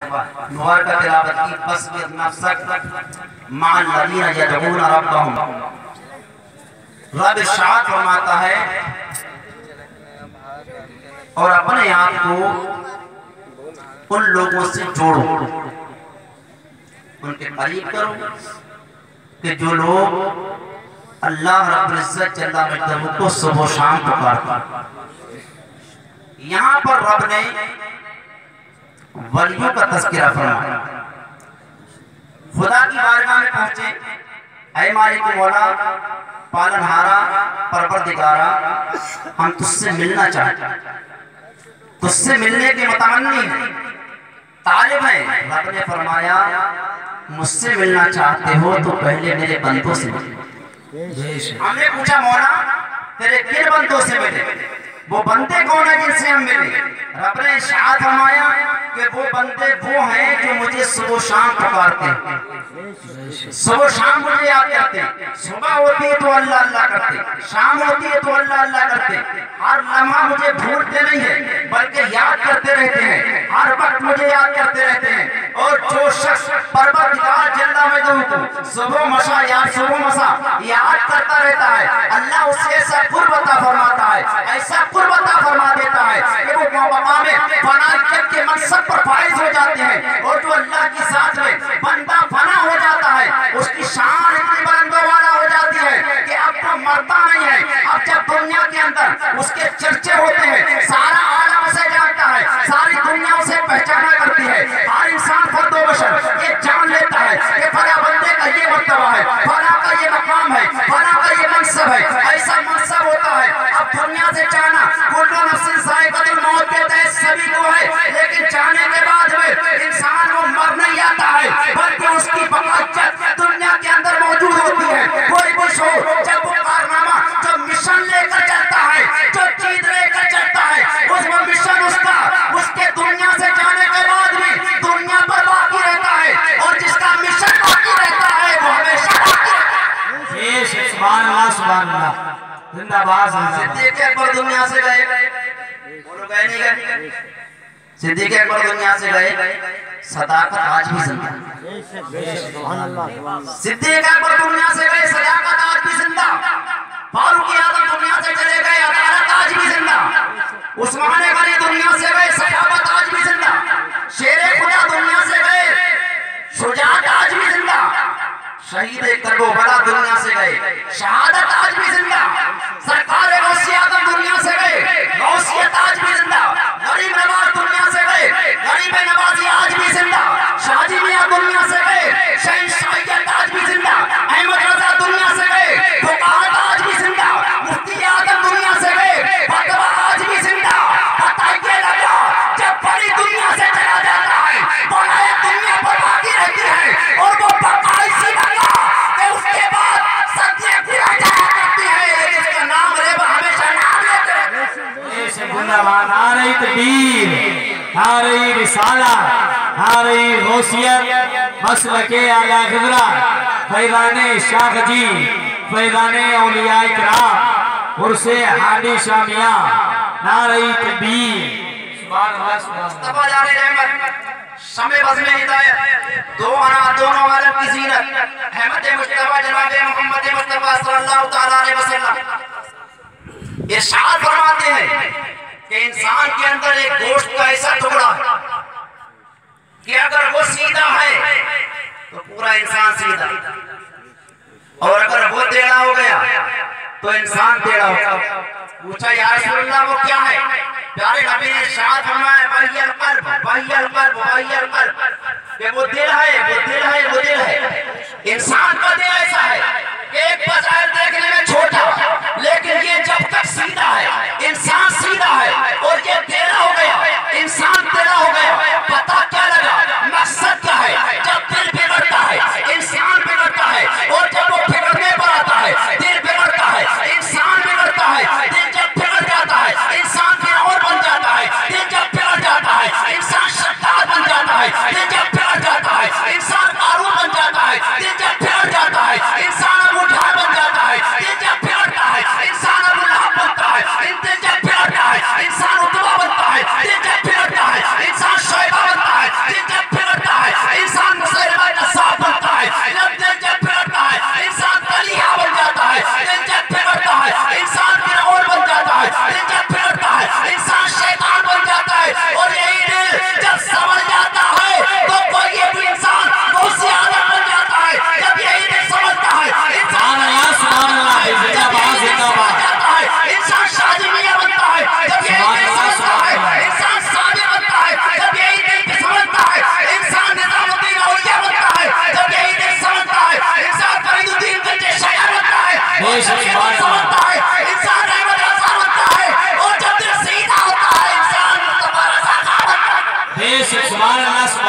नुहर का तिलावत की बस्बिर नफ्सक मअल लज़ीना यदऊना रब्बहुम। रब इरशाद फरमाता है और अपने आप को उन लोगों से जोड़ो, उनके करीब करो कि जो लोग अल्लाह रब्बुल इज्जत जल्ला मजदहू को सुबह शाम पुकारते। यहाँ पर रब ने वलियों का तज़किरा फरमाया। खुदा की बारगाह में पहुंचे, ऐ मालिक मौला पालनहारा परवरदिगारा, हम तुझसे मिलना चाहते हैं, तुझसे मिलने के मुतमन्नी तालिब हैं। रब ने फरमाया मुझसे मिलना चाहते हो तो पहले मेरे बंदों से मिले। हमने पूछा मौला तेरे किन बंदों से मिले, वो बंदे कौन है जिनसे हम मिले? रब ने इरशाद फरमाया कि वो बंदे वो हैं जो मुझे सुबह शाम पुकारते हैं, सुबह शाम मुझे याद करते हैं। सुबह होती है तो अल्लाह अल्लाह करते, शाम होती है तो अल्लाह अल्लाह करते। हर लम्हा मुझे भूलते नहीं है बल्कि याद करते रहते हैं, हर वक्त मुझे याद करते रहते हैं। और जो शख्स परवरदिगार जल्ला मजदहू को सुबह मसा याद करता रहता है, अल्लाह उसे ऐसा कुर्ब अता फरमाता है, ऐसा कुर्ब अता फरमा देता है कि वो मकाम फनाइयत के मनसब पर फाइज हो जाते हैं। और जो अल्लाह की साथ में बंदा फना हो जाता है, उसकी शान इतनी बुलंदों वाला हो जाती है कि अब तो मरता नहीं है। अब जब दुनिया के अंदर उसके चर्चे होते हैं, सारा आलम उसे जानता है, सारी दुनिया उसे पहचाना करती है। हर इंसान फर्दो बशर ये जान लेता है कि फला बंदे का ये मर्तबा है, फला का ये मकाम है, फला का ये मनसब है, ऐसा मनसब होता है। अब दुनिया से जाना कुल्लु नफ्सिन ज़ाइक़तुल मौत के तहत सभी को है, लेकिन जाने के बाद में इंसान वो मर नहीं आता है बल्कि उसकी बक़ायत दुनिया के अंदर मौजूद होती है। कोई भी शोर जब वो कारनामा जो मिशन लेकर चलता है, जो चीज लेकर चलता है, उसमें मिशन उसका उसके दुनिया से जाने के बाद भी दुनिया पर बाकी रहता है, और जिसका मिशन बाकी रहता है वो हमेशा बाकी रहता है। सुभान अल्लाह सुभान अल्लाह जिंदाबाद। सिद्दीक़ अकबर दुनिया से गए, बोलो गए नहीं गए? सिद्दीक़ अकबर दुनिया से गए, सदाकत आज भी जिंदा। सिद्दीक़ अकबर दुनिया से गए, सदाकत आज भी जिंदा। फारूक आज़म दुनिया से चले गए, अदालत आज भी जिंदा। उस्मान गनी दुनिया से गए, सखावत आज भी जिंदा। शेरे खुदा दुनिया से गए, शुजाअत आज भी जिंदा। शहीद करबला दुनिया से गए, शहादत आज भी जिंदा। सरकार गौसिया आज़म दुनिया से गए, गौसियत आज भी जिंदा। गरीब नवाज दुनिया से गए, गरीब नवाजी आज भी जिंदा। शाहजी मियां दुनिया से गए, शहंशाहियत आज भी जिंदा। अहमद रजा दुनिया से गए, फुक़ाहत आज भी जिंदा। मुफ्ती आज़म दुनिया से गए, फतवा आज भी जिंदा। पता ये लगा जब बड़ी दुनिया से चला जाता है, बनाया दुनिया पर बाकी रहती है, और वो बका इसी लगा कि उसके बाद सदियां पूरा जाया करती है, जिसका नाम रहे वो हमेशा नाम लेते हैं। जिंदाबाद। आ रही तकबीर, आ रही रिसाला, आ रही गौसियत, मसलके आला ख़िज़रा, फैज़ाने शाह जी, फैज़ाने औलिया इकराम, उर्से हादी शामिया, नारे तकबीर। मुस्तफा जाने रहमत, शमे बज़्म हिदायत, दो आना दोनों आलम की ज़ीनत, अहमद मुस्तफा जनाब मोहम्मद मुस्तफा सल्लल्लाहु तआला अलैहि वसल्लम इरशाद फरमाते हैं कि इंसान के अंदर एक गोश्त का ऐसा टुकड़ा है कि अगर वो सीधा है तो पूरा इंसान सीधा, और अगर वो टेढ़ा हो गया तो इंसान टेढ़ा हो गया। पूछा या रसूलल्लाह वो क्या है? प्यारे नबी ने इरशाद फरमाया वहियल क़ल्ब, वहियल क़ल्ब, वहियल क़ल्ब, कि वो दिल है, वो दिल है, वो दिल है। इंसान का दिल ऐसा है कि एक बज़ाहिर देखने में छोटा, लेकिन ये जब तक सीधा है, इंसान सीधा है, और ये टेढ़ा हो गया, इंसान टेढ़ा हो गया, पता क्या लगा? मकसद क्या है? जब दिल बिगड़ता है इंसान बिगड़ता है, और जब वो बिगड़ने पर आता है दिल बिगड़ता है, इंसान बिगड़ता है। दिल जब बिगड़ जाता है इंसान फिरौन बन जाता है, दिल जब बिगड़ जाता है इंसान शद्दाद बन जाता है, दिल जब बिगड़ जाता है इंसान कारून बन जाता है, दिल जब बिगड़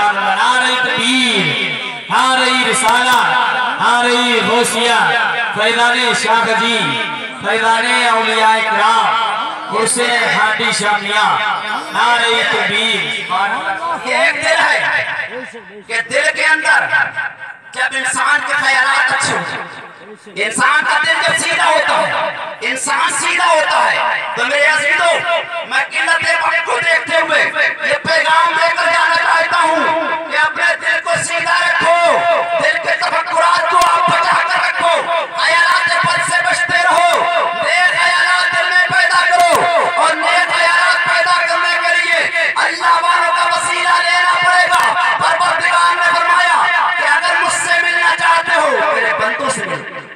नारे तकबीर, नारे रिसाला, नारे गौसिया, फैज़ाने शाह जी, फैज़ाने औलिया इकराम, हुसैन हादी शामिया, नारे तकबीर। ये एक दिल है कि दिल के अंदर जब इंसान के ख्यालात अच्छे होते हैं, इंसान का दिल जब सीधा होता है, इंसान सीधा होता है, तो मेरे अज़ीज़ों, मैं किल्लत वक्त को देखते हुए ये पैगाम लेकर जाना चाहता हूँ कि अपने दिल को सीधा रखो, दिल के तफक्कुरात को आप बचा कर रखो, ख्यालात बद से बचते रहो, नेक ख्यालात दिल में पैदा करो और नेक ख्यालात पैदा करने के लिए अल्लाह वालों का वसीला लेना पड़ेगा। परवरदिगार ने फरमाया कि अगर मुझसे मिलना चाहते हो, मेरे बंदों से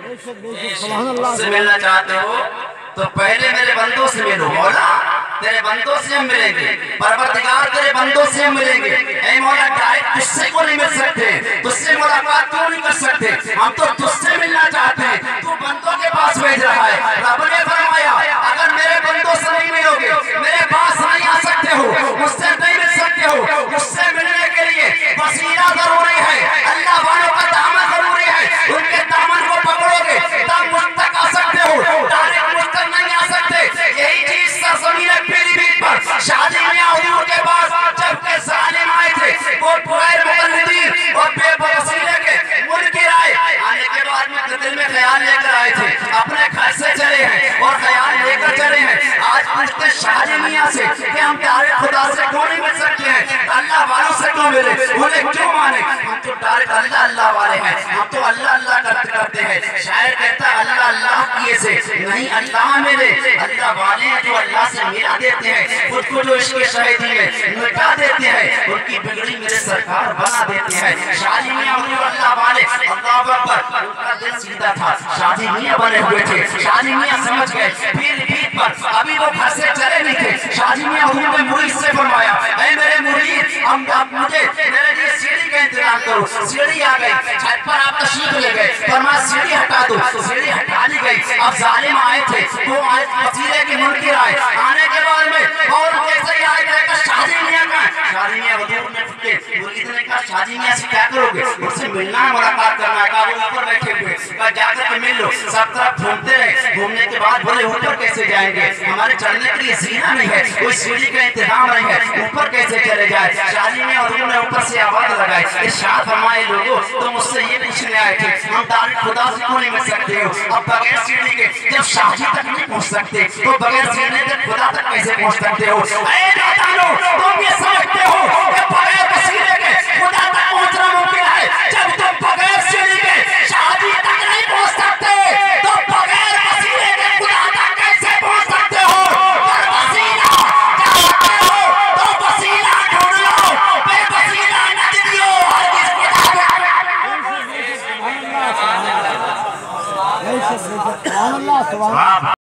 मिलना चाहते हो तो पहले मेरे बंदों से मिलो। मौला तेरे बंदों से हम मिलेंगे, परवरदिगार तेरे बंदों से हम मिलेंगे। ऐ मौला डायरेक्ट तुझसे को नहीं मिल सकते, तुझसे मुलाकात क्यों नहीं कर सकते, हम तो तुझसे मिलना चाहते हैं, तू बंदों के पास भेज रहा है। रब ने फरमाया अगर मेरे बंदों से नहीं मिलोगे, मेरे पास नहीं आ सकते हो, मुझसे नहीं मिल सकते हो, मुझसे मिलने के लिए वसीला जरूरी है, अल्लाह वालों का दामन जरूरी है, उनके दामन को पकड़ोगे तब मुझ तक आ सकते हो, डायरेक्ट मुझ तक नहीं आ सकते। यही चीज सरजमीन पीलीभीत पर शादी में हुजूर के पास जबकि जालिम आए थे, वो बगैर मुकल्लिदीन और बेवसीले के मुनकिर आए, आने के बाद में दिल में ख्याल लेकर आए थे, अपने घर से चले हैं और ख्याल लेकर चले हैं। आज पूछते शादी मियां से कि हम तारे खुदा से क्यों नहीं मिल सकते हैं, अल्लाह वालों से क्यों मिले, उन्हें क्यों माने, हम तो डायरेक्ट अल्लाह अल्लाह वाले हैं, हम तो अल्लाह अल्लाह करते हैं। शायर कहता है अल्लाह अल्लाह किए से नहीं अल्लाह मिले, अल्लाह वाले हैं जो अल्लाह से मिला देते हैं, खुद को जो इसके शहीदी में मिटा देते हैं, उनकी बिगड़ी मेरे सरकार बना देते हैं। शादी मियां अल्लाह वाले, अल्लाह अकबर, उनका दिल सीधा था, शादी मियां बने हुए थे, शादी मियां समझ गए। पीलीभीत पर अभी वो घर से चले नहीं थे, शादी मियां हुजूर ने मुरीद से फरमाया ऐ मेरे मुरीद अब मुझे मेरे लिए सीढ़ी का इंतजाम करो। सीढ़ी आ गई, छत पर आप तशरीफ ले गए, फरमाया सीढ़ी हटा दो, सीढ़ी हटा दी गई। अब जालिम आए थे, वो आए वसीले के मुनकिर आए, आने के बाद में और कैसे ही आए थे शादी मियां का, शादी मियां हुजूर ने फुटे मुरीद ने कहा शादी मियां से क्या करोगे, उससे मिलना मुलाकात करना है, वो ऊपर बैठे हुए, कहा जाकर के मिल लो। सब तरफ घूमते रहे, घूमने के बाद बोले ऊपर कैसे जाएंगे, हमारे चढ़ने के लिए सीढ़ी नहीं है, कोई सीढ़ी का इंतजाम नहीं है, ऊपर कैसे चले जाए। शादी में और उन्होंने ऊपर से आवाज लगाई, इरशाद फरमाए लोगों तुम मुझसे ये पूछने आए थे हम तारीख खुदा से क्यों नहीं मिल सकते हो, अब बगैर सीढ़ी के जब शादी तक नहीं पहुंच सकते तो बगैर सीढ़ी के खुदा तक कैसे पहुंच सकते हो। ऐ नादानो तुम ये समझते हो कि बगैर वसीले के खुदा तक पहुंचना मुमकिन है, जब तुम बगैर सीढ़ी के शादी तक नहीं पहुंच सकते तो बगैर वसीले के खुदा तक कैसे पहुंच सकते हो। पर वसीला चाहते हो तो वसीला ढूंढ लो, बेवसीला न दियो हरगिज़ खुदा।